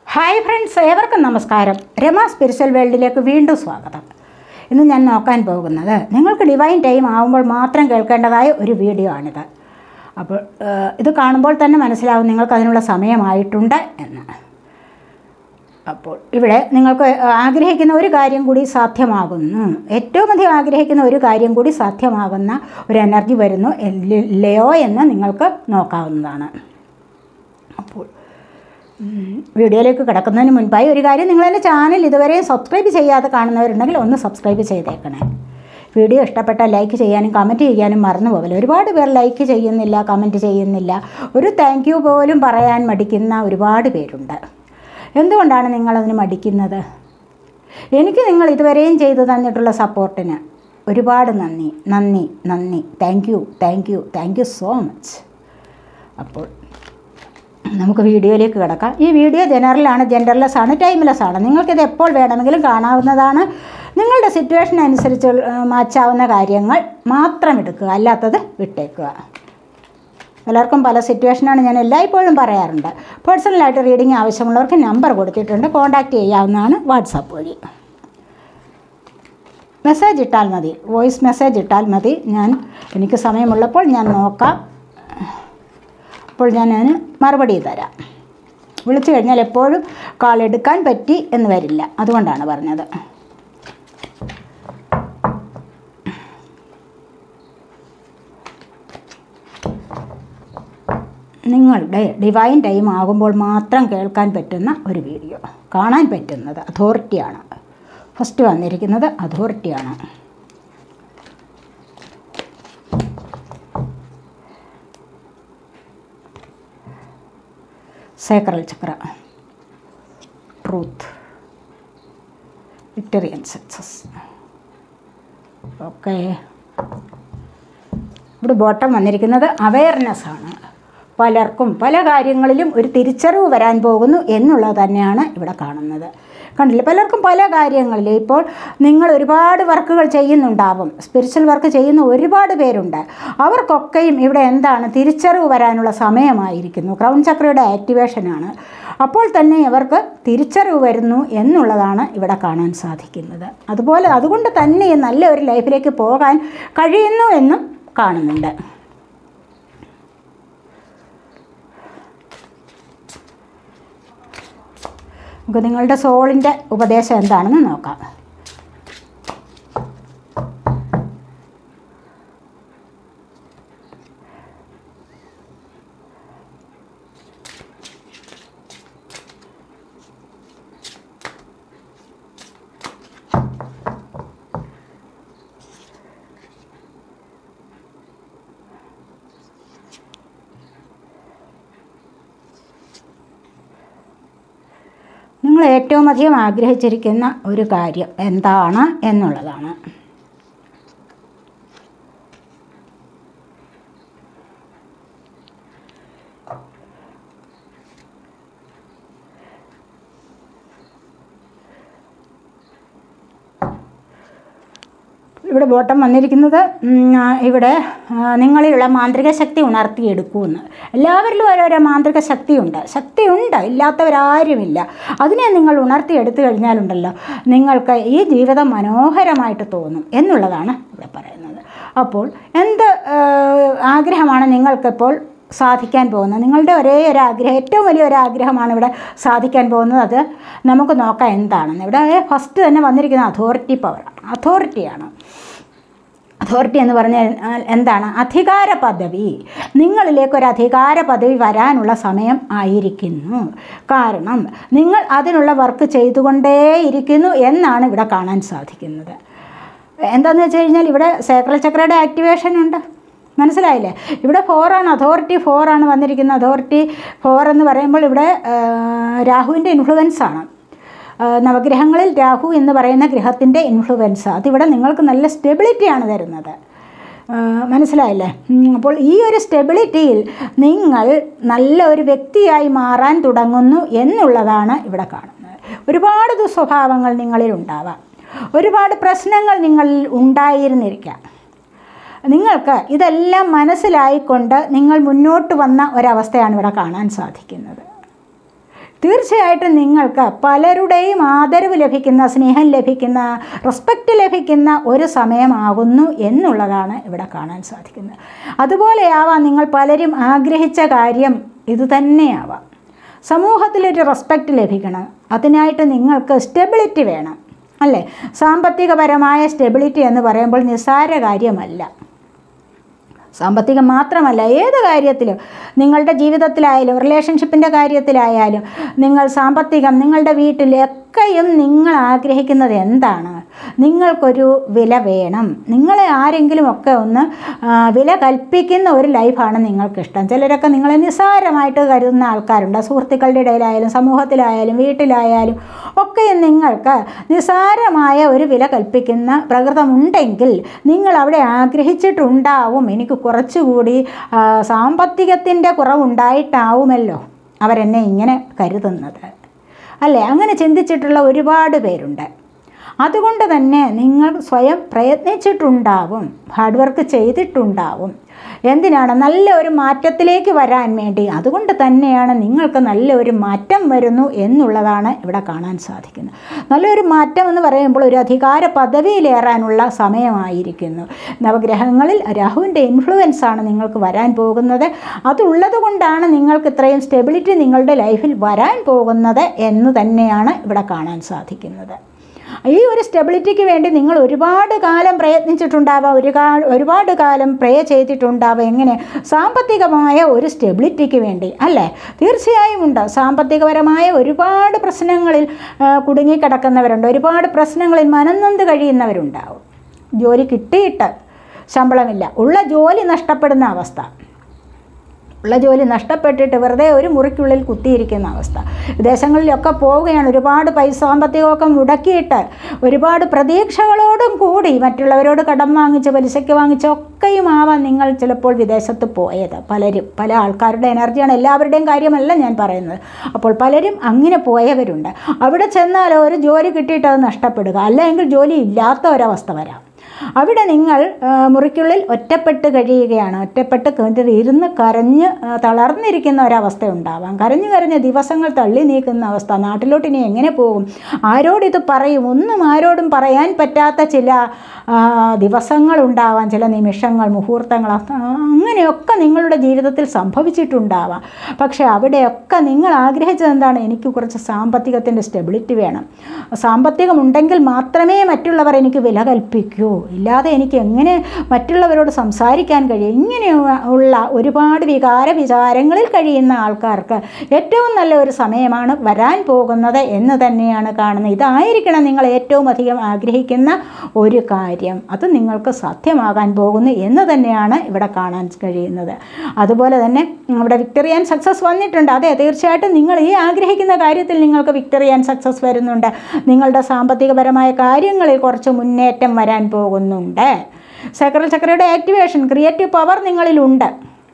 Hi friends, ഏവർക്കും നമസ്കാരം. Rama spiritual വേൾഡിലേക്ക് വീണ്ടും സ്വാഗതം. ഇന്ന് ഞാൻ നോക്കാൻ പോകുന്നത് നിങ്ങൾക്ക് ഡിവൈൻ ടൈം ആകുമ്പോൾ മാത്രം കേൾക്കേണ്ടതായ ഒരു വീഡിയോ ആണിത്. അപ്പോൾ ഇത് കാണുമ്പോൾ തന്നെ മനസ്സിലാവും നിങ്ങൾക്ക് അതിനുള്ള സമയമായിട്ടുണ്ട് എന്ന്. അപ്പോൾ ഇവിടെ നിങ്ങൾക്ക് ആഗ്രഹിക്കുന്ന ഒരു കാര്യം കൂടി സാധ്യമാകുന്നു. ഏറ്റവും അധികം ആഗ്രഹിക്കുന്ന ഒരു കാര്യം കൂടി സാധ്യമാകുന്ന ഒരു എനർജി വരുന്നു ഇല്ലയോ എന്ന് നിങ്ങൾക്ക് നോക്കാവുന്നതാണ്. അപ്പോൾ വീഡിയോയിലേക്ക് കിടക്കുന്നതിന് മുൻപായി ഒരു കാര്യം, നിങ്ങളെൻ്റെ ചാനൽ ഇതുവരെ സബ്സ്ക്രൈബ് ചെയ്യാതെ കാണുന്നവരുണ്ടെങ്കിൽ ഒന്ന് സബ്സ്ക്രൈബ് ചെയ്തേക്കണേ. വീഡിയോ ഇഷ്ടപ്പെട്ടാൽ ലൈക്ക് ചെയ്യാനും കമൻറ്റ് ചെയ്യാനും മറന്നു പോകല. ഒരുപാട് പേർ ലൈക്ക് ചെയ്യുന്നില്ല, കമൻറ്റ് ചെയ്യുന്നില്ല, ഒരു താങ്ക് യു പോലും പറയാൻ മടിക്കുന്ന ഒരുപാട് പേരുണ്ട്. എന്തുകൊണ്ടാണ് നിങ്ങളതിന് മടിക്കുന്നത്? എനിക്ക് നിങ്ങൾ ഇതുവരെയും ചെയ്തു തന്നിട്ടുള്ള സപ്പോർട്ടിന് ഒരുപാട് നന്ദി നന്ദി നന്ദി. Thank you so much. അപ്പോൾ നമുക്ക് വീഡിയോയിലേക്ക് കിടക്കാം. ഈ വീഡിയോ ജനറലാണ്, ജെൻഡർലെസ് ആണ്, ടൈംലെസ് ആണ്. നിങ്ങൾക്കിത് എപ്പോൾ വേണമെങ്കിലും കാണാവുന്നതാണ്. നിങ്ങളുടെ സിറ്റുവേഷൻ അനുസരിച്ച് മാച്ചാവുന്ന കാര്യങ്ങൾ മാത്രം എടുക്കുക, അല്ലാത്തത് വിട്ടേക്കുക. പലർക്കും പല സിറ്റുവേഷനാണ്, ഞാൻ എല്ലായ്പ്പോഴും പറയാറുണ്ട്. പേഴ്സണലായിട്ട് റീഡിങ് ആവശ്യമുള്ളവർക്ക് നമ്പർ കൊടുത്തിട്ടുണ്ട്, കോൺടാക്റ്റ് ചെയ്യാവുന്നതാണ് വാട്സാപ്പ് വഴി. മെസ്സേജ് ഇട്ടാൽ മതി, വോയിസ് മെസ്സേജ് ഇട്ടാൽ മതി. എനിക്ക് സമയമുള്ളപ്പോൾ ഞാൻ നോക്കാം. അപ്പോൾ ഞാൻ അതിന് മറുപടി തരാം. വിളിച്ചു കഴിഞ്ഞാൽ എപ്പോഴും കാൾ എടുക്കാൻ പറ്റി എന്ന് വരില്ല, അതുകൊണ്ടാണ് പറഞ്ഞത്. നിങ്ങളുടെ ഡിവൈൻ ടൈം ആകുമ്പോൾ മാത്രം കേൾക്കാൻ പറ്റുന്ന ഒരു വീഡിയോ, കാണാൻ പറ്റുന്നത് അതോറിറ്റിയാണ്. ഫസ്റ്റ് വന്നിരിക്കുന്നത് അതോറിറ്റിയാണ്. Sacral chakra, truth, victory and success. Okay, ഇവിടെ ബോട്ടം വന്നിരിക്കുന്നത് അവെയർനെസ് ആണ്. പലർക്കും പല കാര്യങ്ങളിലും ഒരു തിരിച്ചറിവ് വരാൻ പോകുന്നു എന്നുള്ളത് തന്നെയാണ് ഇവിടെ കാണുന്നത്. കണ്ടില്ലേ, പലർക്കും പല കാര്യങ്ങളിൽ ഇപ്പോൾ നിങ്ങൾ ഒരുപാട് വർക്കുകൾ ചെയ്യുന്നുണ്ടാവും. സ്പിരിച്വൽ വർക്ക് ചെയ്യുന്ന ഒരുപാട് പേരുണ്ട്. അവർക്കൊക്കെയും ഇവിടെ എന്താണ് തിരിച്ചറിവ് വരാനുള്ള സമയമായിരിക്കുന്നു. ക്രൗൺ ചക്രയുടെ ആക്ടിവേഷനാണ്. അപ്പോൾ തന്നെ അവർക്ക് തിരിച്ചറിവ് വരുന്നു എന്നുള്ളതാണ് ഇവിടെ കാണാൻ സാധിക്കുന്നത്. അതുകൊണ്ട് തന്നെ നല്ല ഒരു ലൈഫിലേക്ക് പോകാൻ കഴിയുന്നു എന്നും കാണുന്നുണ്ട്. നമുക്ക് നിങ്ങളുടെ സോളിൻ്റെ ഉപദേശം എന്താണെന്ന് നോക്കാം. നിങ്ങൾ ഏറ്റവും അധികം ആഗ്രഹിച്ചിരിക്കുന്ന ഒരു കാര്യം എന്താണ് എന്നുള്ളതാണ്. ഇവിടെ ബോട്ടം വന്നിരിക്കുന്നത് ഇവിടെ നിങ്ങളിലുള്ള മാന്ത്രിക ശക്തി ഉണർത്തിയെടുക്കുമെന്ന്. എല്ലാവരിലും ഓരോരോ മാന്ത്രിക ശക്തിയുണ്ട്, ഇല്ലാത്തവരാരുമില്ല. അതിനെ നിങ്ങൾ ഉണർത്തിയെടുത്തു കഴിഞ്ഞാലുണ്ടല്ലോ, നിങ്ങൾക്ക് ഈ ജീവിതം മനോഹരമായിട്ട് തോന്നും എന്നുള്ളതാണ് ഇവിടെ പറയുന്നത്. അപ്പോൾ എന്ത് ആഗ്രഹമാണ് നിങ്ങൾക്കിപ്പോൾ സാധിക്കാൻ പോകുന്നത്? നിങ്ങളുടെ ഒരേ ഒരു ആഗ്രഹം, ഏറ്റവും വലിയൊരു ആഗ്രഹമാണ് ഇവിടെ സാധിക്കാൻ പോകുന്നത്. അത് നമുക്ക് നോക്കാം എന്താണെന്ന്. ഇവിടെ ഫസ്റ്റ് തന്നെ വന്നിരിക്കുന്ന അതോറിറ്റി പവറാണ്, അതോറിറ്റിയാണ്. അതോറിറ്റി എന്ന് പറഞ്ഞാൽ എന്താണ്? അധികാര പദവി. നിങ്ങളിലേക്കൊരു അധികാര പദവി വരാനുള്ള സമയം ആയിരിക്കുന്നു. കാരണം നിങ്ങൾ അതിനുള്ള വർക്ക് ചെയ്തുകൊണ്ടേയിരിക്കുന്നു എന്നാണ് ഇവിടെ കാണാൻ സാധിക്കുന്നത്. എന്താണെന്ന് വെച്ച് കഴിഞ്ഞാൽ ഇവിടെ സേക്രൽ ചക്രയുടെ ആക്ടിവേഷൻ ഉണ്ട്. മനസ്സിലായില്ലേ? ഇവിടെ 4 ആണ്, അതോറിറ്റി 4 ആണ് വന്നിരിക്കുന്നത്. അതോറിറ്റി 4 എന്ന് പറയുമ്പോൾ ഇവിടെ രാഹുവിൻ്റെ ഇൻഫ്ലുവൻസാണ്. നവഗ്രഹങ്ങളിൽ രാഹു എന്ന് പറയുന്ന ഗ്രഹത്തിൻ്റെ ഇൻഫ്ലുവൻസ് അതിവിടെ നിങ്ങൾക്ക് നല്ല സ്റ്റെബിലിറ്റിയാണ് തരുന്നത്. മനസ്സിലായില്ലേ? അപ്പോൾ ഈ ഒരു സ്റ്റെബിലിറ്റിയിൽ നിങ്ങൾ നല്ല ഒരു വ്യക്തിയായി മാറാൻ തുടങ്ങുന്നു എന്നുള്ളതാണ് ഇവിടെ കാണുന്നത്. ഒരുപാട് ദുസ്വഭാവങ്ങൾ നിങ്ങളിൽ ഉണ്ടാവാം, ഒരുപാട് പ്രശ്നങ്ങൾ നിങ്ങളിൽ ഉണ്ടായിരുന്നിരിക്കാം. നിങ്ങൾക്ക് ഇതെല്ലാം മനസ്സിലായിക്കൊണ്ട് നിങ്ങൾ മുന്നോട്ട് വന്ന ഒരവസ്ഥയാണ് ഇവിടെ കാണാൻ സാധിക്കുന്നത്. തീർച്ചയായിട്ടും നിങ്ങൾക്ക് പലരുടെയും ആദരവ് ലഭിക്കുന്ന, സ്നേഹം ലഭിക്കുന്ന, റെസ്പെക്റ്റ് ലഭിക്കുന്ന ഒരു സമയമാകുന്നു എന്നുള്ളതാണ് ഇവിടെ കാണാൻ സാധിക്കുന്നത്. അതുപോലെയാവാം നിങ്ങൾ പലരും ആഗ്രഹിച്ച കാര്യം ഇത് തന്നെയാവാം. സമൂഹത്തിലൊരു റെസ്പെക്റ്റ് ലഭിക്കണം, അതിനായിട്ട് നിങ്ങൾക്ക് സ്റ്റെബിലിറ്റി വേണം, അല്ലേ? സാമ്പത്തികപരമായ സ്റ്റെബിലിറ്റി എന്ന് പറയുമ്പോൾ നിസ്സാര കാര്യമല്ല. സാമ്പത്തികം മാത്രമല്ല, ഏത് കാര്യത്തിലും, നിങ്ങളുടെ ജീവിതത്തിലായാലും റിലേഷൻഷിപ്പിൻ്റെ കാര്യത്തിലായാലും, നിങ്ങൾ സാമ്പത്തികം, നിങ്ങളുടെ വീട്ടിലൊക്കെയും നിങ്ങൾ ആഗ്രഹിക്കുന്നത് എന്താണ്? നിങ്ങൾക്കൊരു വില വേണം. നിങ്ങളെ ആരെങ്കിലുമൊക്കെ ഒന്ന് വില കൽപ്പിക്കുന്ന ഒരു ലൈഫാണ് നിങ്ങൾക്കിഷ്ടം. ചിലരൊക്കെ നിങ്ങളെ നിസ്സാരമായിട്ട് കരുതുന്ന ആൾക്കാരുണ്ട്. സുഹൃത്തുക്കളുടെ ഇടയിലായാലും സമൂഹത്തിലായാലും വീട്ടിലായാലും ഒക്കെയും നിങ്ങൾക്ക് നിസ്സാരമായ ഒരു വില കൽപ്പിക്കുന്ന പ്രകൃതമുണ്ടെങ്കിൽ നിങ്ങൾ അവിടെ ആഗ്രഹിച്ചിട്ടുണ്ടാവും, എനിക്ക് കുറച്ചുകൂടി സാമ്പത്തികത്തിൻ്റെ കുറവുണ്ടായിട്ടാവുമല്ലോ അവരെന്നെ ഇങ്ങനെ കരുതുന്നത്, അല്ലേ? അങ്ങനെ ചിന്തിച്ചിട്ടുള്ള ഒരുപാട് പേരുണ്ട്. അതുകൊണ്ട് തന്നെ നിങ്ങൾ സ്വയം പ്രയത്നിച്ചിട്ടുണ്ടാവും, ഹാർഡ് വർക്ക് ചെയ്തിട്ടുണ്ടാവും. എന്തിനാണ്? നല്ല ഒരു മാറ്റത്തിലേക്ക് വരാൻ വേണ്ടി. അതുകൊണ്ട് തന്നെയാണ് നിങ്ങൾക്ക് നല്ലൊരു മാറ്റം വരുന്നു എന്നുള്ളതാണ് ഇവിടെ കാണാൻ സാധിക്കുന്നത്. നല്ലൊരു മാറ്റം എന്ന് പറയുമ്പോൾ ഒരു അധികാര പദവിയിലേറാനുള്ള സമയമായിരിക്കുന്നു. നവഗ്രഹങ്ങളിൽ രാഹുവിൻ്റെ ഇൻഫ്ലുവൻസാണ് നിങ്ങൾക്ക് വരാൻ പോകുന്നത്. അതുള്ളത് കൊണ്ടാണ് നിങ്ങൾക്ക് ഇത്രയും സ്റ്റെബിലിറ്റി നിങ്ങളുടെ ലൈഫിൽ വരാൻ പോകുന്നത് എന്ന് തന്നെയാണ് ഇവിടെ കാണാൻ സാധിക്കുന്നത്. ഈ ഒരു സ്റ്റെബിലിറ്റിക്ക് വേണ്ടി നിങ്ങൾ ഒരുപാട് കാലം പ്രയത്നിച്ചിട്ടുണ്ടാവാം, ഒരുപാട് കാലം പ്രേ ചെയ്തിട്ടുണ്ടാവാം. എങ്ങനെ? സാമ്പത്തികമായ ഒരു സ്റ്റെബിലിറ്റിക്ക് വേണ്ടി, അല്ലേ? തീർച്ചയായും ഉണ്ട്. സാമ്പത്തികപരമായ ഒരുപാട് പ്രശ്നങ്ങളിൽ കുടുങ്ങിക്കിടക്കുന്നവരുണ്ട്, ഒരുപാട് പ്രശ്നങ്ങളിൽ മനംനൊന്ത് കഴിയുന്നവരുണ്ടാവും. ജോലി കിട്ടിയിട്ട് ശമ്പളമില്ല, ഉള്ള ജോലി നഷ്ടപ്പെടുന്ന അവസ്ഥ, ഉള്ള ജോലി നഷ്ടപ്പെട്ടിട്ട് വെറുതെ ഒരു മുറിക്കുള്ളിൽ കുത്തിയിരിക്കുന്ന അവസ്ഥ. വിദേശങ്ങളിലൊക്കെ പോവുകയാണ്, ഒരുപാട് പൈസ സാമ്പത്തികമൊക്കെ മുടക്കിയിട്ട് ഒരുപാട് പ്രതീക്ഷകളോടും കൂടി മറ്റുള്ളവരോട് കടം വാങ്ങിച്ച് പലിശയ്ക്ക് വാങ്ങിച്ചൊക്കെയും ആവാം നിങ്ങൾ ചിലപ്പോൾ വിദേശത്ത് പോയത്. പല ആൾക്കാരുടെ എനർജിയാണ്, എല്ലാവരുടെയും കാര്യമല്ല ഞാൻ പറയുന്നത്. അപ്പോൾ പലരും അങ്ങനെ പോയവരുണ്ട്. അവിടെ ചെന്നാൽ ഒരു ജോലി കിട്ടിയിട്ട് അത് നഷ്ടപ്പെടുക, അല്ലെങ്കിൽ ജോലി ഇല്ലാത്ത ഒരവസ്ഥ വരാം. അവിടെ നിങ്ങൾ മുറിക്കുള്ളിൽ ഒറ്റപ്പെട്ട് കഴിയുകയാണ്. ഒറ്റപ്പെട്ട് ഇരുന്ന് കരഞ്ഞ് തളർന്നിരിക്കുന്ന ഒരവസ്ഥ ഉണ്ടാവാം. കരഞ്ഞ് ദിവസങ്ങൾ തള്ളി നീക്കുന്ന അവസ്ഥ. നാട്ടിലോട്ട് ഇനി എങ്ങനെ പോകും? ആരോടിത് പറയും? ഒന്നും ആരോടും പറയാൻ പറ്റാത്ത ചില ദിവസങ്ങളുണ്ടാവാം, ചില നിമിഷങ്ങൾ, മുഹൂർത്തങ്ങൾ, അങ്ങനെയൊക്കെ നിങ്ങളുടെ ജീവിതത്തിൽ സംഭവിച്ചിട്ടുണ്ടാവാം. പക്ഷേ അവിടെയൊക്കെ നിങ്ങൾ ആഗ്രഹിച്ചത് എന്താണ്? എനിക്ക് കുറച്ച് സാമ്പത്തികത്തിൻ്റെ സ്റ്റെബിലിറ്റി വേണം. സാമ്പത്തികമുണ്ടെങ്കിൽ മാത്രമേ മറ്റുള്ളവർ എനിക്ക് വില കൽപ്പിക്കൂ, ഇല്ലാതെ എനിക്ക് എങ്ങനെ മറ്റുള്ളവരോട് സംസാരിക്കാൻ കഴിയും? ഇങ്ങനെയുള്ള ഒരുപാട് വിചാരങ്ങളിൽ കഴിയുന്ന ആൾക്കാർക്ക് ഏറ്റവും നല്ല ഒരു സമയമാണ് വരാൻ പോകുന്നത് എന്ന് തന്നെയാണ് കാണുന്നത്. ഇതായിരിക്കണം നിങ്ങൾ ഏറ്റവും അധികം ആഗ്രഹിക്കുന്ന ഒരു കാര്യം. അത് നിങ്ങൾക്ക് സാധ്യമാകാൻ പോകുന്നു എന്ന് തന്നെയാണ് ഇവിടെ കാണാൻ കഴിയുന്നത്. അതുപോലെ തന്നെ ഇവിടെ വിക്ടറി ആൻഡ് സക്സസ് വന്നിട്ടുണ്ട്. അതെ, തീർച്ചയായിട്ടും നിങ്ങൾ ഈ ആഗ്രഹിക്കുന്ന കാര്യത്തിൽ നിങ്ങൾക്ക് വിക്ടറി ആൻഡ് സക്സസ് വരുന്നുണ്ട്. നിങ്ങളുടെ സാമ്പത്തികപരമായ കാര്യങ്ങളിൽ കുറച്ച് മുന്നേറ്റം വരാൻ പോകുന്നുണ്ട്. സക്രൽ ചക്രയുടെ ആക്ടിവേഷൻ, ക്രിയേറ്റീവ് പവർ നിങ്ങളിലുണ്ട്.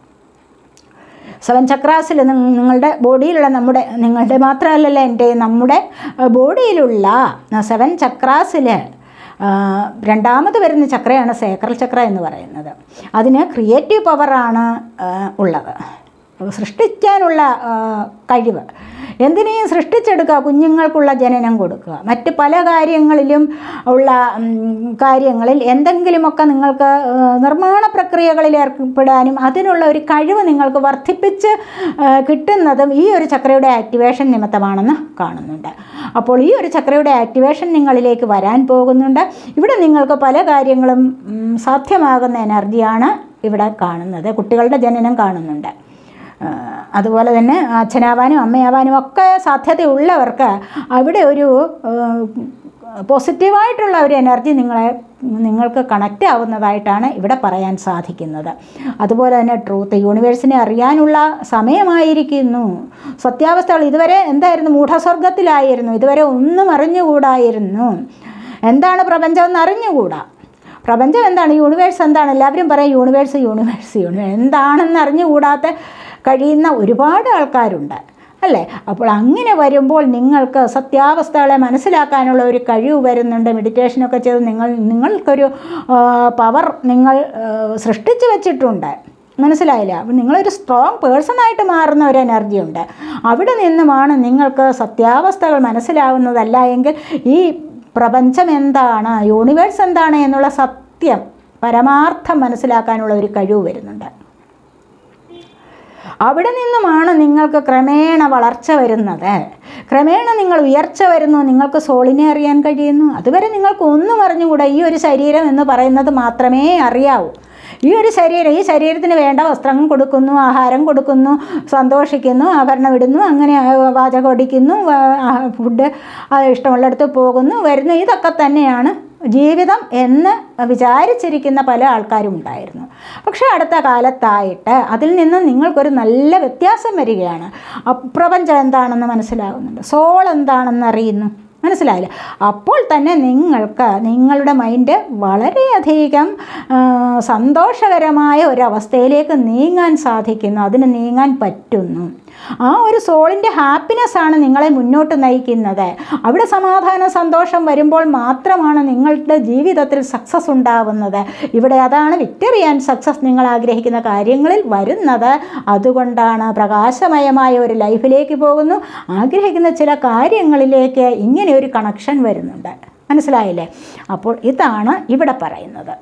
7 ചക്രാസിൽ നിങ്ങളുടെ ബോഡിയിലുള്ള നിങ്ങളുടെ മാത്രമല്ലല്ലോ നമ്മുടെ ബോഡിയിലുള്ള 7 ചക്രാസിൽ രണ്ടാമത് വരുന്ന ചക്രയാണ് സേക്രൽ ചക്ര എന്ന് പറയുന്നത്. അതിന് ക്രിയേറ്റീവ് പവറാണ് ഉള്ളത്, സൃഷ്ടിക്കാനുള്ള കഴിവ്. എന്തിനേയും സൃഷ്ടിച്ചെടുക്കുക, കുഞ്ഞുങ്ങൾക്കുള്ള ജനനം കൊടുക്കുക, മറ്റ് പല കാര്യങ്ങളിലും ഉള്ള കാര്യങ്ങളിൽ എന്തെങ്കിലുമൊക്കെ നിങ്ങൾക്ക് നിർമ്മാണ പ്രക്രിയകളിൽ ഏർപ്പെടാനും അതിനുള്ള ഒരു കഴിവ് നിങ്ങൾക്ക് വർദ്ധിപ്പിച്ച് കിട്ടുന്നതും ഈ ഒരു ചക്രയുടെ ആക്ടിവേഷൻ നിമിത്തമാണെന്ന് കാണുന്നുണ്ട്. അപ്പോൾ ഈ ഒരു ചക്രയുടെ ആക്ടിവേഷൻ നിങ്ങളിലേക്ക് വരാൻ പോകുന്നുണ്ട്. ഇവിടെ നിങ്ങൾക്ക് പല കാര്യങ്ങളും സാധ്യമാകുന്ന എനർജിയാണ് ഇവിടെ കാണുന്നത്. കുട്ടികളുടെ ജനനം കാണുന്നുണ്ട്. അതുപോലെ തന്നെ അച്ഛനാവാനും അമ്മയാവാനും ഒക്കെ സാധ്യതയുള്ളവർക്ക് അവിടെ ഒരു പോസിറ്റീവായിട്ടുള്ള ഒരു എനർജി നിങ്ങൾക്ക് കണക്റ്റ് ആവുന്നതായിട്ടാണ് ഇവിടെ പറയാൻ സാധിക്കുന്നത്. അതുപോലെ തന്നെ ട്രൂത്ത്, യൂണിവേഴ്സിനെ അറിയാനുള്ള സമയമായിരിക്കുന്നു. സത്യാവസ്ഥകൾ ഇതുവരെ എന്തായിരുന്നു? മൂഢസ്വർഗത്തിലായിരുന്നു. ഇതുവരെ ഒന്നും അറിഞ്ഞുകൂടായിരുന്നു. എന്താണ് പ്രപഞ്ചമെന്ന് അറിഞ്ഞുകൂടാ. പ്രപഞ്ചം എന്താണ്? യൂണിവേഴ്സ് എന്താണ്? എല്ലാവരും പറയും യൂണിവേഴ്സ് എന്താണെന്ന് അറിഞ്ഞുകൂടാത്ത കഴിയുന്ന ഒരുപാട് ആൾക്കാരുണ്ട്, അല്ലേ? അപ്പോൾ അങ്ങനെ വരുമ്പോൾ നിങ്ങൾക്ക് സത്യാവസ്ഥകളെ മനസ്സിലാക്കാനുള്ള ഒരു കഴിവ് വരുന്നുണ്ട്. മെഡിറ്റേഷനൊക്കെ ചെയ്ത് നിങ്ങൾക്കൊരു പവർ നിങ്ങൾ സൃഷ്ടിച്ചു വച്ചിട്ടുണ്ട്. മനസ്സിലായില്ല? അപ്പം നിങ്ങളൊരു സ്ട്രോങ് പേഴ്സണായിട്ട് മാറുന്ന ഒരു എനർജി ഉണ്ട്. അവിടെ നിന്നുമാണ് നിങ്ങൾക്ക് സത്യാവസ്ഥകൾ മനസ്സിലാവുന്നതല്ല എങ്കിൽ ഈ പ്രപഞ്ചം എന്താണ്, യൂണിവേഴ്സ് എന്താണ് എന്നുള്ള സത്യം പരമാർത്ഥം മനസ്സിലാക്കാനുള്ള ഒരു കഴിവ് വരുന്നുണ്ട്. അവിടെ നിന്നുമാണ് നിങ്ങൾക്ക് ക്രമേണ വളർച്ച വരുന്നത്. ക്രമേണ നിങ്ങൾ ഉയർച്ച വരുന്നു, നിങ്ങൾക്ക് സോളിനെ അറിയാൻ കഴിയുന്നു. അതുവരെ നിങ്ങൾക്ക് ഒന്നും അറിഞ്ഞുകൂടാ. ഈ ഒരു ശരീരം എന്ന് പറയുന്നത് മാത്രമേ അറിയാവൂ. ഈ ശരീരത്തിന് വേണ്ട വസ്ത്രം കൊടുക്കുന്നു, ആഹാരം കൊടുക്കുന്നു, സന്തോഷിക്കുന്നു, ആഭരണം ഇടുന്നു, അങ്ങനെ പാചകം അടിക്കുന്നു, ഫുഡ് ഇഷ്ടമുള്ളിടത്ത് പോകുന്നു, വരുന്നു. ഇതൊക്കെ തന്നെയാണ് ജീവിതം എന്ന് വിചാരിച്ചിരിക്കുന്ന പല ആൾക്കാരും ഉണ്ടായിരുന്നു. പക്ഷേ അടുത്ത കാലത്തായിട്ട് അതിൽ നിന്ന് നിങ്ങൾക്കൊരു നല്ല വ്യത്യാസം വരികയാണ്. പ്രപഞ്ചം എന്താണെന്ന് മനസ്സിലാകുന്നുണ്ട്, സോൾ എന്താണെന്ന് അറിയുന്നു. മനസ്സിലായില്ല? അപ്പോൾ തന്നെ നിങ്ങൾക്ക് നിങ്ങളുടെ മൈൻഡ് വളരെയധികം സന്തോഷകരമായ ഒരവസ്ഥയിലേക്ക് നീങ്ങാൻ സാധിക്കുന്നു, അതിന് നീങ്ങാൻ പറ്റുന്നു. ആ ഒരു സോളിൻ്റെ ഹാപ്പിനെസ്സാണ് നിങ്ങളെ മുന്നോട്ട് നയിക്കുന്നത്. അവിടെ സമാധാനം, സന്തോഷം വരുമ്പോൾ മാത്രമാണ് നിങ്ങളുടെ ജീവിതത്തിൽ സക്സസ് ഉണ്ടാവുന്നത്. ഇവിടെ അതാണ് വിക്ടറി ആൻഡ് സക്സസ് നിങ്ങൾ ആഗ്രഹിക്കുന്ന കാര്യങ്ങളിൽ വരുന്നത്. അതുകൊണ്ടാണ് പ്രകാശമയമായ ഒരു ലൈഫിലേക്ക് പോകുന്നു, ആഗ്രഹിക്കുന്ന ചില കാര്യങ്ങളിലേക്ക് ഇങ്ങനെ ഒരു കണക്ഷൻ വരുന്നുണ്ട്. മനസ്സിലായില്ലേ? അപ്പോൾ ഇതാണ് ഇവിടെ പറയുന്നത്.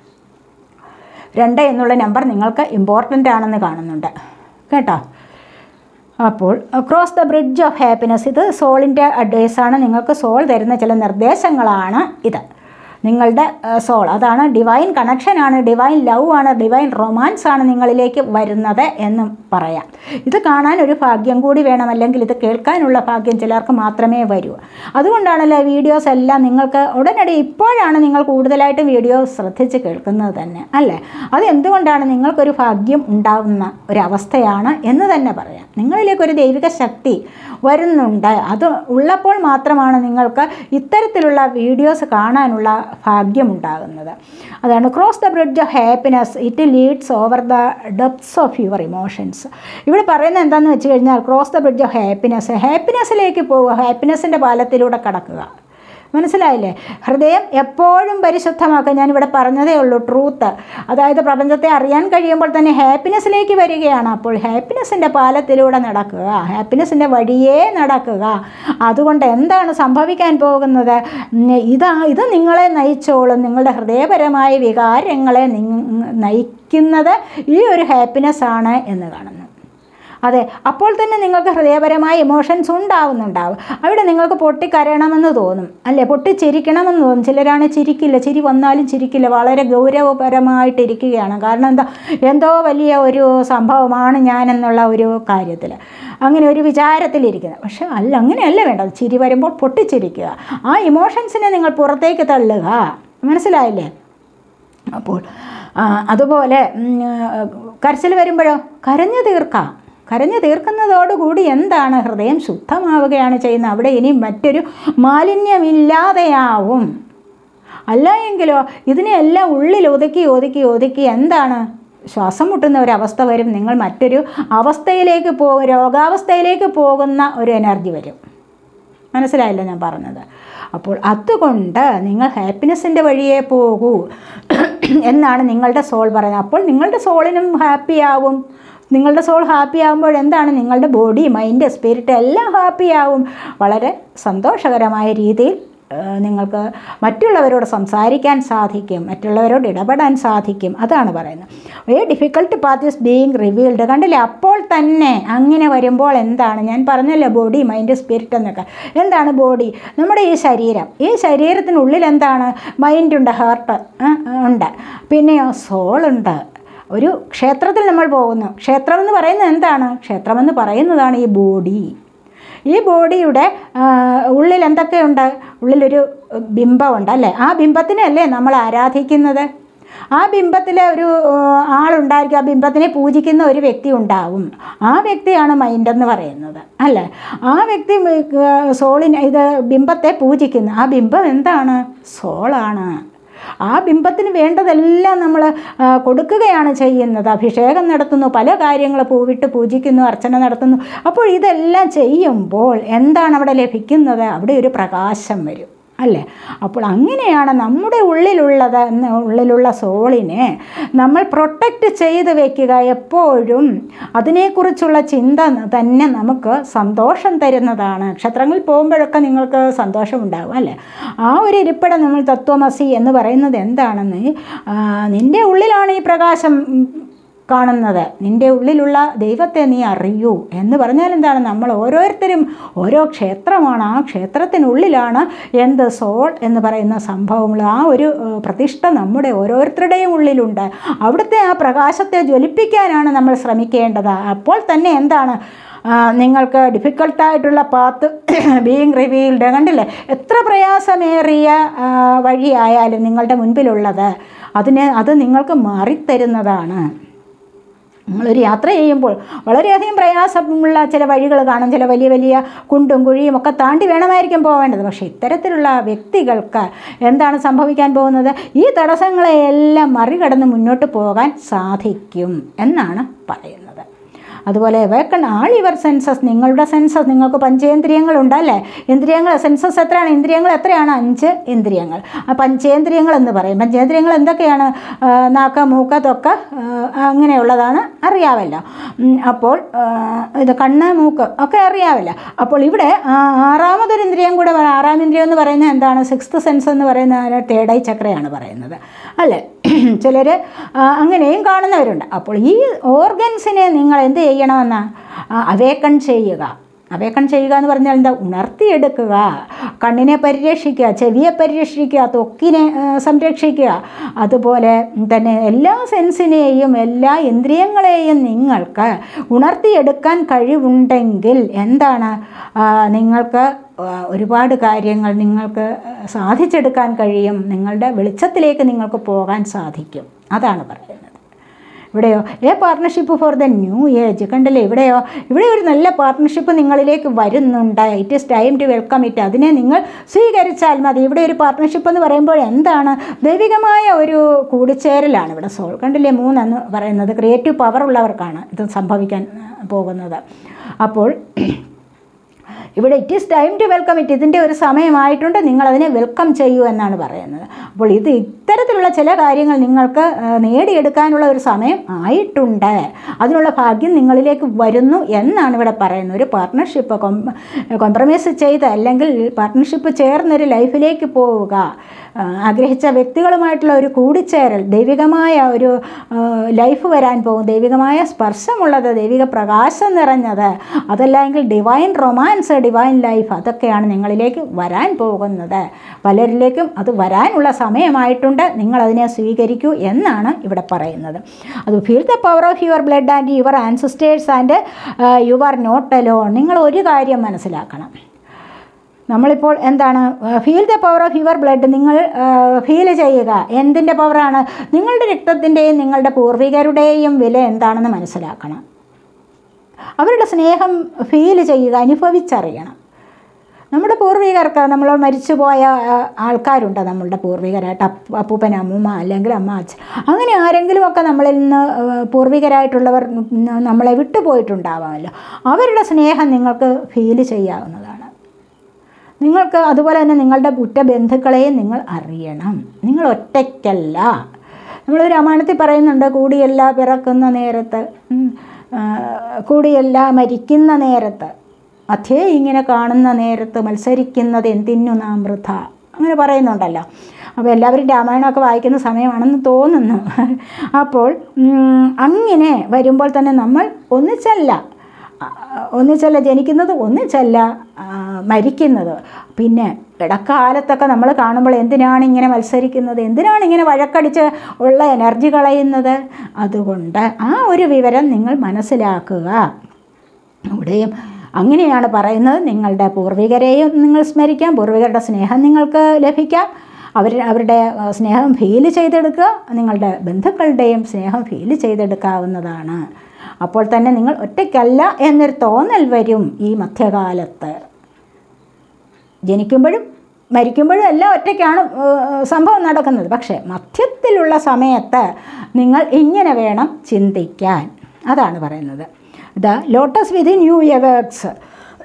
2 എന്നുള്ള നമ്പർ നിങ്ങൾക്ക് ഇമ്പോർട്ടൻ്റ് ആണെന്ന് കാണുന്നുണ്ട് കേട്ടോ. അപ്പോൾ cross the bridge of happiness, ഇത് സോളിൻ്റെ അഡ്വൈസാണ്. നിങ്ങൾക്ക് സോൾ തരുന്ന ചില നിർദ്ദേശങ്ങളാണ് ഇത്. നിങ്ങളുടെ സോൾ അതാണ്, ഡിവൈൻ കണക്ഷനാണ്, ഡിവൈൻ ലവ് ആണ്, ഡിവൈൻ റൊമാൻസ് ആണ് നിങ്ങളിലേക്ക് വരുന്നത് എന്ന് പറയാം. ഇത് കാണാൻ ഒരു ഭാഗ്യം കൂടി വേണം, അല്ലെങ്കിൽ ഇത് കേൾക്കാനുള്ള ഭാഗ്യം ചിലർക്ക് മാത്രമേ വരൂ. അതുകൊണ്ടാണല്ലോ വീഡിയോസ് എല്ലാം നിങ്ങൾക്ക് ഉടനടി ഇപ്പോഴാണ് നിങ്ങൾ കൂടുതലായിട്ട് വീഡിയോ ശ്രദ്ധിച്ച് കേൾക്കുന്നത് തന്നെ അല്ലേ? അതെന്തുകൊണ്ടാണ്? നിങ്ങൾക്കൊരു ഭാഗ്യം ഉണ്ടാകുന്ന ഒരവസ്ഥയാണ് എന്ന് തന്നെ പറയാം. നിങ്ങളിലേക്കൊരു ദൈവിക ശക്തി വരുന്നുണ്ട്. അത് ഉള്ളപ്പോൾ മാത്രമാണ് നിങ്ങൾക്ക് ഇത്തരത്തിലുള്ള വീഡിയോസ് കാണാനുള്ള ഭാഗ്യമുണ്ടാകുന്നത്. അതാണ് cross the bridge of happiness, it leads over the depths of your emotions. ഇവിടെ പറയുന്നത് എന്താണെന്ന് വെച്ച് കഴിഞ്ഞാൽ ക്രോസ് ദ ബ്രിഡ്ജ് ഓഫ് ഹാപ്പിനെസ്സിലേക്ക് പോവുക, ഹാപ്പിനെസ്സിൻ്റെ പാലത്തിലൂടെ കടക്കുക. മനസ്സിലായില്ലേ? ഹൃദയം എപ്പോഴും പരിശുദ്ധമാക്കുക. ഞാനിവിടെ പറഞ്ഞതേ ഉള്ളൂ ട്രൂത്ത്. അതായത് പ്രപഞ്ചത്തെ അറിയാൻ കഴിയുമ്പോൾ തന്നെ ഹാപ്പിനെസ്സിലേക്ക് വരികയാണ്. അപ്പോൾ ഹാപ്പിനെസ്സിൻ്റെ പാലത്തിലൂടെ നടക്കുക, ഹാപ്പിനെസ്സിൻ്റെ വഴിയേ നടക്കുക. അതുകൊണ്ട് എന്താണ് സംഭവിക്കാൻ പോകുന്നത്? ഇത് നിങ്ങളെ നയിച്ചോളും. നിങ്ങളുടെ ഹൃദയപരമായ വികാരങ്ങളെ നയിക്കുന്നത് ഈ ഒരു ഹാപ്പിനെസ്സാണ് എന്ന് കാണുന്നു. അതെ, അപ്പോൾ തന്നെ നിങ്ങൾക്ക് ഹൃദയപരമായ ഇമോഷൻസ് ഉണ്ടാവും. അവിടെ നിങ്ങൾക്ക് പൊട്ടിക്കരയണമെന്ന് തോന്നും അല്ലേ, പൊട്ടിച്ചിരിക്കണമെന്ന് തോന്നും. ചിലരാണ് ചിരിക്കില്ല, ചിരി വന്നാലും ചിരിക്കില്ല, വളരെ ഗൗരവപരമായിട്ടിരിക്കുകയാണ്. കാരണം എന്തോ വലിയ ഒരു സംഭവമാണ് ഞാനെന്നുള്ള ഒരു കാര്യത്തിൽ, അങ്ങനെ ഒരു വിചാരത്തിലിരിക്കുന്നത്. പക്ഷെ അങ്ങനെയല്ല വേണ്ടത്. ചിരി വരുമ്പോൾ പൊട്ടിച്ചിരിക്കുക, ആ ഇമോഷൻസിനെ നിങ്ങൾ പുറത്തേക്ക് തള്ളുക. മനസ്സിലായില്ലേ? അപ്പോൾ അതുപോലെ കരച്ചിൽ വരുമ്പോഴോ കരഞ്ഞു തീർക്കുന്നതോടുകൂടി എന്താണ്? ഹൃദയം ശുദ്ധമാവുകയാണ് ചെയ്യുന്നത്. അവിടെ ഇനി മറ്റൊരു മാലിന്യമില്ലാതെയാവും. അല്ല എങ്കിലോ ഇതിനെയെല്ലാം ഉള്ളിൽ ഒതുക്കി എന്താണ്? ശ്വാസം മുട്ടുന്ന ഒരവസ്ഥ വരും. നിങ്ങൾ മറ്റൊരു അവസ്ഥയിലേക്ക് രോഗാവസ്ഥയിലേക്ക് പോകുന്ന ഒരു എനർജി വരും. മനസ്സിലായില്ല ഞാൻ പറഞ്ഞത്? അപ്പോൾ അതുകൊണ്ട് നിങ്ങൾ ഹാപ്പിനെസ്സിൻ്റെ വഴിയേ പോകൂ എന്നാണ് നിങ്ങളുടെ സോൾ പറയുന്നത്. അപ്പോൾ നിങ്ങളുടെ സോളിനും ഹാപ്പിയാവും. നിങ്ങളുടെ സോൾ ഹാപ്പി ആകുമ്പോൾ എന്താണ്? നിങ്ങളുടെ ബോഡി, മൈൻഡ്, സ്പിരിറ്റ് എല്ലാം ഹാപ്പിയാവും. വളരെ സന്തോഷകരമായ രീതിയിൽ നിങ്ങൾക്ക് മറ്റുള്ളവരോട് സംസാരിക്കാൻ സാധിക്കും, മറ്റുള്ളവരോട് ഇടപെടാൻ സാധിക്കും. അതാണ് പറയുന്നത്. A difficult path is being revealed. കണ്ടില്ലേ? അപ്പോൾ തന്നെ അങ്ങനെ വരുമ്പോൾ എന്താണ്? ഞാൻ പറഞ്ഞല്ലോ ബോഡി, മൈൻഡ്, സ്പിരിറ്റ് എന്നൊക്കെ. എന്താണ് ബോഡി? നമ്മുടെ ഈ ശരീരത്തിനുള്ളിൽ എന്താണ്? മൈൻഡുണ്ട്, ഹാർട്ട് ഉണ്ട്, പിന്നെയോ സോളുണ്ട്. ഒരു ക്ഷേത്രത്തിൽ നമ്മൾ പോകുന്നു. ക്ഷേത്രമെന്ന് പറയുന്നത് എന്താണ്? ക്ഷേത്രമെന്ന് പറയുന്നതാണ് ഈ ബോഡി. ഈ ബോഡിയുടെ ഉള്ളിൽ എന്തൊക്കെയുണ്ട്? ഉള്ളിലൊരു ബിംബമുണ്ട് അല്ലേ? ആ ബിംബത്തിനല്ലേ നമ്മൾ ആരാധിക്കുന്നത്? ആ ബിംബത്തിലെ ഒരു ആളുണ്ടായിരിക്കും, ആ ബിംബത്തിനെ പൂജിക്കുന്ന ഒരു വ്യക്തി ഉണ്ടാവും. ആ വ്യക്തിയാണ് മൈൻഡെന്ന് പറയുന്നത് അല്ലേ? ആ വ്യക്തി ബിംബത്തെ പൂജിക്കുന്നു. ആ ബിംബം എന്താണ്? സോളാണ്. ആ ബിംബത്തിന് വേണ്ടതെല്ലാം നമ്മൾ കൊടുക്കുകയാണ് ചെയ്യുന്നത്. അഭിഷേകം നടത്തുന്നു, പല കാര്യങ്ങൾ പൂവിട്ട് പൂജിക്കുന്നു, അർച്ചന നടത്തുന്നു. അപ്പോൾ ഇതെല്ലാം ചെയ്യുമ്പോൾ എന്താണ് അവിടെ ലഭിക്കുന്നത്? അവിടെ ഒരു പ്രകാശം വരും. അല്ലേ? അപ്പോൾ അങ്ങനെയാണ് നമ്മുടെ ഉള്ളിലുള്ള സോളിനെ നമ്മൾ പ്രൊട്ടക്റ്റ് ചെയ്ത് വയ്ക്കുക. എപ്പോഴും അതിനെക്കുറിച്ചുള്ള ചിന്ത തന്നെ നമുക്ക് സന്തോഷം തരുന്നതാണ്. ക്ഷേത്രങ്ങളിൽ പോകുമ്പോഴൊക്കെ നിങ്ങൾക്ക് സന്തോഷമുണ്ടാകും അല്ലേ? ആ ഒരു ഇരിപ്പിടം നമ്മൾ തത്വമസി എന്ന് പറയുന്നത് എന്താണെന്ന്, നിൻ്റെ ഉള്ളിലാണ് ഈ പ്രകാശം കാണുന്നത്, നിൻ്റെ ഉള്ളിലുള്ള ദൈവത്തെ നീ അറിയൂ എന്ന് പറഞ്ഞാൽ എന്താണ്? നമ്മൾ ഓരോരുത്തരും ഓരോ ക്ഷേത്രമാണ്. ആ ക്ഷേത്രത്തിനുള്ളിലാണ് എന്ത് സോൾ എന്ന് പറയുന്ന സംഭവങ്ങൾ. ആ ഒരു പ്രതിഷ്ഠ നമ്മുടെ ഓരോരുത്തരുടെയും ഉള്ളിലുണ്ട്. അവിടുത്തെ ആ പ്രകാശത്തെ ജ്വലിപ്പിക്കാനാണ് നമ്മൾ ശ്രമിക്കേണ്ടത്. അപ്പോൾ തന്നെ എന്താണ് നിങ്ങൾക്ക് ഡിഫിക്കൽട്ടായിട്ടുള്ള പാത്ത് ബീയിങ് റിവീൽഡ്. കണ്ടില്ലേ? എത്ര പ്രയാസമേറിയ വഴിയായാലും നിങ്ങളുടെ മുൻപിലുള്ളത് അത് നിങ്ങൾക്ക് മാറിത്തരുന്നതാണ്. നിങ്ങളൊരു യാത്ര ചെയ്യുമ്പോൾ വളരെയധികം പ്രയാസമുള്ള ചില വഴികൾ കാണും. ചില വലിയ വലിയ കുണ്ടും കുഴിയും ഒക്കെ താണ്ടി വേണമായിരിക്കും പോവേണ്ടത്. പക്ഷേ ഇത്തരത്തിലുള്ള വ്യക്തികൾക്ക് എന്താണ് സംഭവിക്കാൻ പോകുന്നത്? ഈ തടസ്സങ്ങളെയെല്ലാം മറികടന്ന് മുന്നോട്ട് പോകാൻ സാധിക്കും എന്നാണ് പറയുന്നത്. അതുപോലെ വേക്കൺ ആൾ യുവർ സെൻസസ്, നിങ്ങളുടെ സെൻസസ്, നിങ്ങൾക്ക് പഞ്ചേന്ദ്രിയങ്ങളുണ്ടല്ലേ? ഇന്ദ്രിയങ്ങൾ സെൻസസ് എത്രയാണ്? ഇന്ദ്രിയങ്ങൾ എത്രയാണ്? 5 ഇന്ദ്രിയങ്ങൾ. ആ പഞ്ചേന്ദ്രിയങ്ങൾ എന്ന് പറയും. പഞ്ചേന്ദ്രിയങ്ങൾ എന്തൊക്കെയാണ്? നാക്ക്, മൂക്ക്, ത്വക്ക്, അങ്ങനെയുള്ളതാണ്, അറിയാമല്ലോ. അപ്പോൾ ഇത് കണ്ണ്, മൂക്ക് ഒക്കെ അറിയാമല്ലോ. അപ്പോൾ ഇവിടെ 6ാമതൊരു ഇന്ദ്രിയം കൂടെ, 6ാം ഇന്ദ്രിയം എന്ന് പറയുന്നത് എന്താണ്? 6th സെൻസ് എന്ന് പറയുന്ന തേർഡ് ഐ ചക്രയാണ് പറയുന്നത് അല്ലേ? ചിലർ അങ്ങനെയും കാണുന്നവരുണ്ട്. അപ്പോൾ ഈ ഓർഗൻസിനെ നിങ്ങൾ എന്ത് ചെയ്യണമെന്ന് അവേക്കൺ ചെയ്യുക. അവേക്കൺ ചെയ്യുക എന്ന് പറഞ്ഞാൽ എന്താ? ഉണർത്തിയെടുക്കുക. കണ്ണിനെ പരിരക്ഷിക്കുക, ചെവിയെ പരിരക്ഷിക്കുക, ത്വക്കിനെ സംരക്ഷിക്കുക. അതുപോലെ തന്നെ എല്ലാ സെൻസിനെയും എല്ലാ ഇന്ദ്രിയങ്ങളെയും നിങ്ങൾക്ക് ഉണർത്തിയെടുക്കാൻ കഴിവുണ്ടെങ്കിൽ എന്താണ്? നിങ്ങൾക്ക് ഒരുപാട് കാര്യങ്ങൾ നിങ്ങൾക്ക് സാധിച്ചെടുക്കാൻ കഴിയും. നിങ്ങളുടെ വെളിച്ചത്തിലേക്ക് നിങ്ങൾക്ക് പോകാൻ സാധിക്കും. അതാണ് പറയുന്നത്. ഇവിടെയോ partnership for the new age. കണ്ടില്ലേ? ഇവിടെ ഒരു നല്ല പാർട്ട്ണർഷിപ്പ് നിങ്ങളിലേക്ക് വരുന്നുണ്ട്. It is time to welcome it. അതിനെ നിങ്ങൾ സ്വീകരിച്ചാൽ മതി. ഇവിടെ ഒരു പാർട്ട്ണർഷിപ്പ് എന്ന് പറയുമ്പോൾ എന്താണ്? ദൈവികമായ ഒരു കൂടിച്ചേരലാണ് ഇവിടെ സോൾ. കണ്ടില്ലേ? 3 എന്ന് പറയുന്നത് ക്രിയേറ്റീവ് പവർ ഉള്ളവർക്കാണ് ഇത് സംഭവിക്കാൻ പോകുന്നത്. അപ്പോൾ ഇവിടെ it is time to welcome it. ഇതിൻ്റെ ഒരു സമയമായിട്ടുണ്ട്, നിങ്ങളതിനെ വെൽക്കം ചെയ്യൂ എന്നാണ് പറയുന്നത്. അപ്പോൾ ഇത്തരത്തിലുള്ള ചില കാര്യങ്ങൾ നിങ്ങൾക്ക് നേടിയെടുക്കാനുള്ള ഒരു സമയം ആയിട്ടുണ്ട്. അതിനുള്ള ഭാഗ്യം നിങ്ങളിലേക്ക് വരുന്നു എന്നാണ് ഇവിടെ പറയുന്നത്. ഒരു പാർട്ട്ണർഷിപ്പ് കോംപ്രമൈസ് ചെയ്ത് അല്ലെങ്കിൽ പാർട്ട്ണർഷിപ്പ് ചേർന്നൊരു ലൈഫിലേക്ക് പോവുക, ആഗ്രഹിച്ച വ്യക്തികളുമായിട്ടുള്ള ഒരു കൂടിച്ചേരൽ, ദൈവികമായ ഒരു ലൈഫ് വരാൻ പോകും. ദൈവികമായ സ്പർശമുള്ളത്, ദൈവിക പ്രകാശം നിറഞ്ഞത്, അതല്ലെങ്കിൽ ഡിവൈൻ റൊമാൻസ്, ഡിവൈൻ ലൈഫ്, അതൊക്കെയാണ് നിങ്ങളിലേക്ക് വരാൻ പോകുന്നത്. പലരിലേക്കും അത് വരാനുള്ള സമയമായിട്ടുണ്ട്. നിങ്ങളതിനെ സ്വീകരിക്കൂ എന്നാണ് ഇവിടെ പറയുന്നത്. അത് feel the power of your blood and your ancestors and you are not alone. നിങ്ങൾ ഒരു കാര്യം മനസ്സിലാക്കണം. നമ്മളിപ്പോൾ എന്താണ്? Feel the power of your blood. നിങ്ങൾ ഫീൽ ചെയ്യുക. എന്തിൻ്റെ പവറാണ്? നിങ്ങളുടെ രക്തത്തിൻ്റെയും നിങ്ങളുടെ പൂർവികരുടെയും വില എന്താണെന്ന് മനസ്സിലാക്കണം. അവരുടെ സ്നേഹം ഫീൽ ചെയ്യുക, അനുഭവിച്ചറിയണം. നമ്മുടെ പൂർവികർക്ക്, നമ്മൾ മരിച്ചുപോയ ആൾക്കാരുണ്ട് നമ്മളുടെ പൂർവികരായിട്ട്, അപ്പൂപ്പൻ, അമ്മൂമ്മ, അല്ലെങ്കിൽ അമ്മ, അച്ഛൻ, അങ്ങനെ ആരെങ്കിലുമൊക്കെ നമ്മളിൽ നിന്ന് പൂർവികരായിട്ടുള്ളവർ നമ്മളെ വിട്ടുപോയിട്ടുണ്ടാവാമല്ലോ. അവരുടെ സ്നേഹം നിങ്ങൾക്ക് ഫീൽ ചെയ്യാവുന്നതാണ്. നിങ്ങൾക്ക് അതുപോലെ തന്നെ നിങ്ങളുടെ ഉറ്റ ബന്ധുക്കളെയും നിങ്ങൾ അറിയണം. നിങ്ങൾ ഒറ്റയ്ക്കല്ല. നമ്മൾ രാമായണത്തിൽ പറയുന്നുണ്ട്, കൂടിയല്ല പിറക്കുന്ന നേരത്ത്, കൂടിയല്ല മരിക്കുന്ന നേരത്ത്, മധ്യേ ഇങ്ങനെ കാണുന്ന നേരത്ത് മത്സരിക്കുന്നത് എന്തിനു നാം വൃഥ, അങ്ങനെ പറയുന്നുണ്ടല്ലോ. അപ്പോൾ എല്ലാവരും രാമായണമൊക്കെ വായിക്കുന്ന സമയമാണെന്ന് തോന്നുന്നു. അപ്പോൾ അങ്ങനെ വരുമ്പോൾ തന്നെ നമ്മൾ ഒന്നിച്ചല്ല ജനിക്കുന്നത്, ഒന്നിച്ചല്ല മരിക്കുന്നത്. പിന്നെ ഇടക്കാലത്തൊക്കെ നമ്മൾ കാണുമ്പോൾ എന്തിനാണ് ഇങ്ങനെ മത്സരിക്കുന്നത്, എന്തിനാണ് ഇങ്ങനെ വഴക്കടിച്ച് ഉള്ള എനർജി കളയുന്നത്? അതുകൊണ്ട് ആ ഒരു വിവരം നിങ്ങൾ മനസ്സിലാക്കുക. ഇവിടെയും അങ്ങനെയാണ് പറയുന്നത്. നിങ്ങളുടെ പൂർവികരെയും നിങ്ങൾ സ്മരിക്കാം, പൂർവികരുടെ സ്നേഹം നിങ്ങൾക്ക് ലഭിക്കാം, അവരുടെ സ്നേഹം ഫീൽ ചെയ്തെടുക്കുക, നിങ്ങളുടെ ബന്ധുക്കളുടെയും സ്നേഹം ഫീൽ ചെയ്തെടുക്കാവുന്നതാണ്. അപ്പോൾ തന്നെ നിങ്ങൾ ഒറ്റയ്ക്കല്ല എന്നൊരു തോന്നൽ വരും. ഈ മധ്യകാലത്ത് ജനിക്കുമ്പോഴും മരിക്കുമ്പോഴും എല്ലാം ഒറ്റയ്ക്കാണ് സംഭവം നടക്കുന്നത്. പക്ഷേ മധ്യത്തിലുള്ള സമയത്ത് നിങ്ങൾ ഇങ്ങനെ വേണം ചിന്തിക്കാൻ. അതാണ് പറയുന്നത്. The lotus within you awaits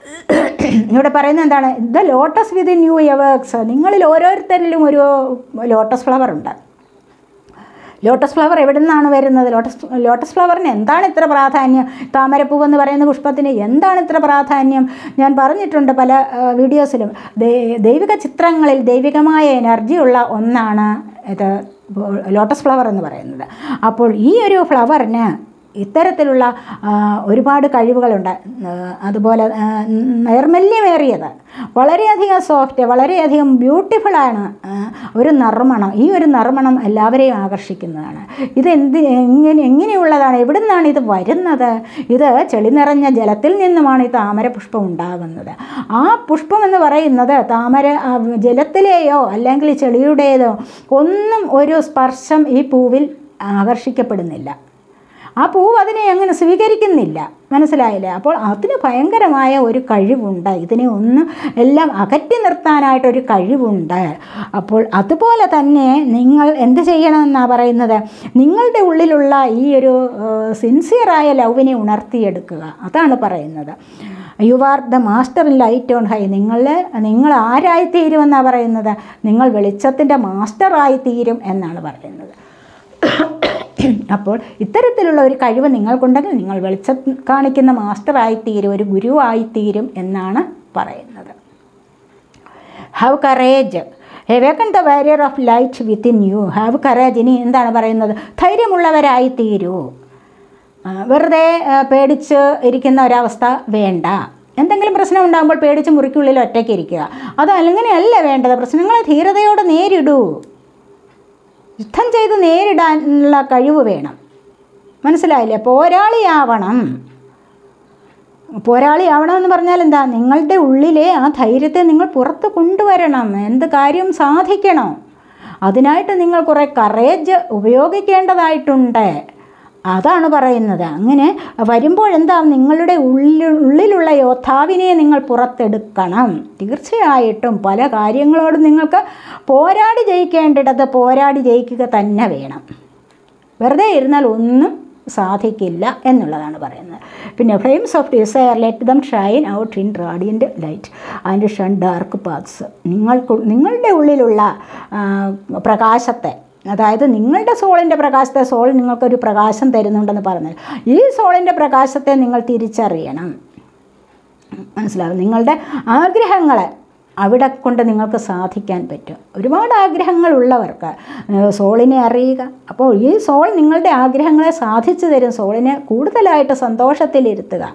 ഇവിടെ പറയുന്നത് എന്താണ്? ദ ലോട്ടസ് വിത്തിൻ യു എവർക്സ്. നിങ്ങളിൽ ഓരോരുത്തരിലും ഒരു ലോട്ടസ് ഫ്ലവർ ഉണ്ട്. ലോട്ടസ് ഫ്ലവർ എവിടെ നിന്നാണ് വരുന്നത്? ലോട്ടസ് ഫ്ലവറിന് എന്താണ് ഇത്ര പ്രാധാന്യം? താമരപ്പൂവെന്ന് പറയുന്ന പുഷ്പത്തിന് എന്താണ് ഇത്ര പ്രാധാന്യം? ഞാൻ പറഞ്ഞിട്ടുണ്ട് പല വീഡിയോസിലും. ദൈവിക ചിത്രങ്ങളിൽ ദൈവികമായ എനർജിയുള്ള ഒന്നാണ് ഇത് ലോട്ടസ് ഫ്ലവർ എന്ന് പറയുന്നത്. അപ്പോൾ ഈ ഒരു ഫ്ലവറിന് ഇത്തരത്തിലുള്ള ഒരുപാട് കഴിവുകളുണ്ട്. അതുപോലെ നൈർമല്യമേറിയത്, വളരെയധികം സോഫ്റ്റ്, വളരെയധികം ബ്യൂട്ടിഫുള്ളാണ് ഒരു നറുമണം. ഈ ഒരു നറുമണം എല്ലാവരെയും ആകർഷിക്കുന്നതാണ്. ഇത് എങ്ങനെയുള്ളതാണ്? എവിടെ നിന്നാണ് ഇത് വരുന്നത്? ഇത് ചെളി നിറഞ്ഞ ജലത്തിൽ നിന്നുമാണ് ഈ താമര പുഷ്പം ഉണ്ടാകുന്നത്. ആ പുഷ്പം എന്ന് പറയുന്നത് താമര ജലത്തിലെയോ അല്ലെങ്കിൽ ചെളിയുടേതോ ഒന്നും ഒരു സ്പർശം ഈ പൂവിൽ ആകർഷിക്കപ്പെടുന്നില്ല. ആ പൂവ് അതിനെ അങ്ങനെ സ്വീകരിക്കുന്നില്ല. മനസ്സിലായില്ലേ? അപ്പോൾ അതിന് ഭയങ്കരമായ ഒരു കഴിവുണ്ട്. ഇതിനെ ഒന്നും എല്ലാം അകറ്റി നിർത്താനായിട്ടൊരു കഴിവുണ്ട്. അപ്പോൾ അതുപോലെ തന്നെ നിങ്ങൾ എന്ത് ചെയ്യണമെന്നാണ് പറയുന്നത്? നിങ്ങളുടെ ഉള്ളിലുള്ള ഈ ഒരു സിൻസിയറായ ലവിനെ ഉണർത്തിയെടുക്കുക. അതാണ് പറയുന്നത്. You are the master in light on high. നിങ്ങൾ ആരായിത്തീരുമെന്നാണ് പറയുന്നത്? നിങ്ങൾ വെളിച്ചത്തിൻ്റെ മാസ്റ്ററായിത്തീരും എന്നാണ് പറയുന്നത്. അപ്പോൾ ഇത്തരത്തിലുള്ള ഒരു കഴിവ് നിങ്ങൾക്കുണ്ടെങ്കിൽ നിങ്ങൾ വെളിച്ചം കാണിക്കുന്ന മാസ്റ്ററായിത്തീരും, ഒരു ഗുരുവായിത്തീരും എന്നാണ് പറയുന്നത്. Have courage, awaken the warrior of light within you. Have courage. ഇനി എന്താണ് പറയുന്നത്? ധൈര്യമുള്ളവരായിത്തീരൂ. വെറുതെ പേടിച്ച് ഇരിക്കുന്ന ഒരവസ്ഥ വേണ്ട. എന്തെങ്കിലും പ്രശ്നം ഉണ്ടാകുമ്പോൾ പേടിച്ച് മുറിക്കുള്ളിൽ ഒറ്റയ്ക്ക് ഇരിക്കുക, അതങ്ങനെയല്ല വേണ്ടത്. പ്രശ്നങ്ങളെ ധീരതയോടെ നേരിടൂ. യുദ്ധം ചെയ്ത് നേരിടാനുള്ള കഴിവ് വേണം. മനസ്സിലായില്ലേ? പോരാളിയാവണമെന്ന് പറഞ്ഞാൽ എന്താ? നിങ്ങളുടെ ഉള്ളിലെ ആ ധൈര്യത്തെ നിങ്ങൾ പുറത്ത് കൊണ്ടുവരണം. എന്ത് കാര്യം സാധിക്കണോ അതിനായിട്ട് നിങ്ങൾ കുറേ കറേജ് ഉപയോഗിക്കേണ്ടതായിട്ടുണ്ട്. അതാണ് പറയുന്നത്. അങ്ങനെ വരുമ്പോഴെന്താ? നിങ്ങളുടെ ഉള്ളിലുള്ള യോദ്ധാവിനെ നിങ്ങൾ പുറത്തെടുക്കണം. തീർച്ചയായിട്ടും പല കാര്യങ്ങളോടും നിങ്ങൾക്ക് പോരാടി ജയിക്കേണ്ടിടത്ത് പോരാടി ജയിക്കുക തന്നെ വേണം. വെറുതെ ഇരുന്നാൽ ഒന്നും സാധിക്കില്ല എന്നുള്ളതാണ് പറയുന്നത്. പിന്നെ flames of desire let them shine out in radiant light and shun dark paths. നിങ്ങളുടെ ഉള്ളിലുള്ള പ്രകാശത്തെ, അതായത് നിങ്ങളുടെ സോളിൻ്റെ പ്രകാശത്തെ, സോൾ നിങ്ങൾക്കൊരു പ്രകാശം തരുന്നുണ്ടെന്ന് പറഞ്ഞാൽ ഈ സോളിൻ്റെ പ്രകാശത്തെ നിങ്ങൾ തിരിച്ചറിയണം. മനസ്സിലാവും? നിങ്ങളുടെ ആഗ്രഹങ്ങളെ അവിടെ കൊണ്ട് നിങ്ങൾക്ക് സാധിക്കാൻ പറ്റും. ഒരുപാട് ആഗ്രഹങ്ങളുള്ളവർക്ക് സോളിനെ അറിയുക. അപ്പോൾ ഈ സോൾ നിങ്ങളുടെ ആഗ്രഹങ്ങളെ സാധിച്ചു തരും. സോളിനെ കൂടുതലായിട്ട് സന്തോഷത്തിലിരുത്തുക.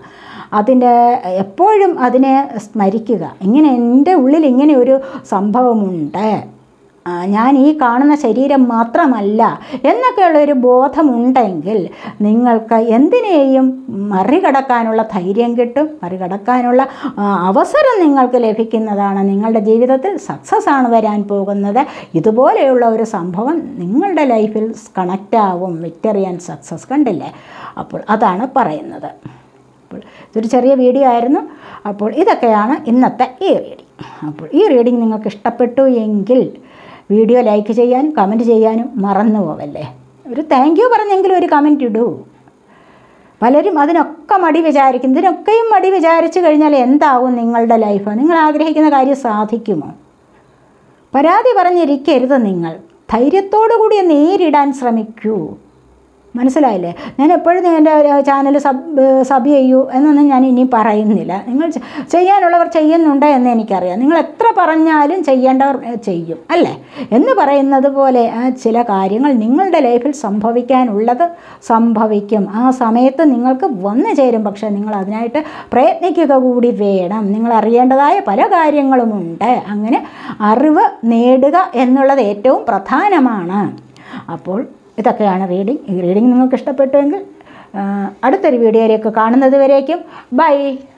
എപ്പോഴും അതിനെ സ്മരിക്കുക. ഇങ്ങനെ എൻ്റെ ഉള്ളിൽ ഇങ്ങനെ ഒരു സംഭവമുണ്ട്, ഞാൻ ഈ കാണുന്ന ശരീരം മാത്രമല്ല എന്നൊക്കെയുള്ളൊരു ബോധമുണ്ടെങ്കിൽ നിങ്ങൾക്ക് എന്തിനേയും മറികടക്കാനുള്ള ധൈര്യം കിട്ടും, മറികടക്കാനുള്ള അവസരം നിങ്ങൾക്ക് ലഭിക്കുന്നതാണ്. നിങ്ങളുടെ ജീവിതത്തിൽ സക്സസ് ആണ് വരാൻ പോകുന്നത്. ഇതുപോലെയുള്ള ഒരു സംഭവം നിങ്ങളുടെ ലൈഫിൽ കണക്റ്റാവും. Victory and success. കണ്ടില്ലേ? അപ്പോൾ അതാണ് പറയുന്നത്. അപ്പോൾ ഇതൊരു ചെറിയ വീഡിയോ ആയിരുന്നു. അപ്പോൾ ഇതൊക്കെയാണ് ഇന്നത്തെ ഈ റീഡിങ്. അപ്പോൾ ഈ റീഡിങ് നിങ്ങൾക്ക് ഇഷ്ടപ്പെട്ടു എങ്കിൽ വീഡിയോ ലൈക്ക് ചെയ്യാനും കമൻറ്റ് ചെയ്യാനും മറന്നു പോവല്ലേ. ഒരു താങ്ക് യു പറഞ്ഞെങ്കിലും ഒരു കമൻറ്റ് ഇടൂ. പലരും അതിനൊക്കെ മടി വിചാരിക്കും. ഇതിനൊക്കെയും മടി വിചാരിച്ചു കഴിഞ്ഞാൽ എന്താവും നിങ്ങളുടെ ലൈഫ്? നിങ്ങൾ ആഗ്രഹിക്കുന്ന കാര്യം സാധിക്കുമോ? പരാതി പറഞ്ഞിരിക്കരുത്. നിങ്ങൾ ധൈര്യത്തോടു കൂടി നേരിടാൻ ശ്രമിക്കൂ. മനസ്സിലായില്ലേ? ഞാൻ എപ്പോഴും എൻ്റെ ചാനൽ സബ് ചെയ്യൂ എന്നൊന്നും ഞാൻ ഇനി പറയുന്നില്ല. നിങ്ങൾ ചെയ്യാനുള്ളവർ ചെയ്യുന്നുണ്ട് എന്ന് എനിക്കറിയാം. നിങ്ങൾ എത്ര പറഞ്ഞാലും ചെയ്യേണ്ടവർ ചെയ്യും അല്ലേ എന്ന് പറയുന്നത് പോലെ ചില കാര്യങ്ങൾ നിങ്ങളുടെ ലൈഫിൽ സംഭവിക്കാനുള്ളത് സംഭവിക്കും. ആ സമയത്ത് നിങ്ങൾക്ക് വന്നു ചേരും. പക്ഷേ നിങ്ങൾ അതിനായിട്ട് പ്രയത്നിക്കുക കൂടി വേണം. നിങ്ങൾ അറിയേണ്ടതായ പല കാര്യങ്ങളുമുണ്ട്. അങ്ങനെ അറിവ് നേടുക എന്നുള്ളത് ഏറ്റവും പ്രധാനമാണ്. അപ്പോൾ ഇതൊക്കെയാണ് റീഡിങ്. ഈ റീഡിങ് നിങ്ങൾക്ക് ഇഷ്ടപ്പെട്ടുവെങ്കിൽ അടുത്തൊരു വീഡിയോയിലേക്ക് കാണുന്നത് വരേക്കും ബൈ.